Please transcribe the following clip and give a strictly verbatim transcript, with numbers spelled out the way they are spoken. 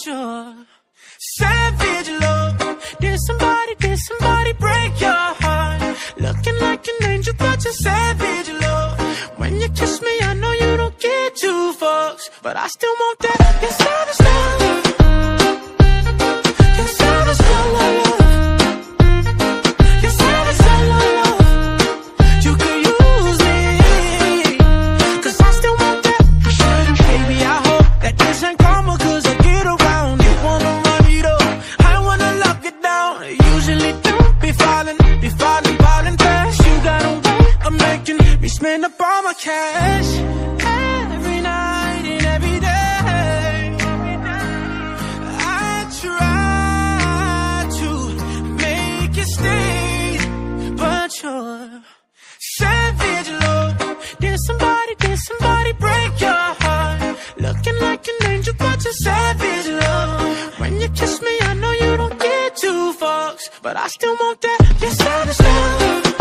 but you're savage love. Did somebody, did somebody break your heart? Looking like an angel, but you're savage love. When you kiss me, I know you don't get two fucks, but I still want that. You're savage love. You're savage love. You're savage love. You could use me, 'cause I still want that. Baby, I hope that this ain't karma, 'cause I get around. You wanna run it up, I wanna lock it down. I usually don't be falling, be falling, falling fast. You got a way of making me spend up all my cash. Every night and every day, I try to make you stay, but you're savage love. Did somebody, did somebody break your heart? Looking like an angel, but you're savage love. When you kiss me, I know you don't get two fucks, but I still want that. You're savage love.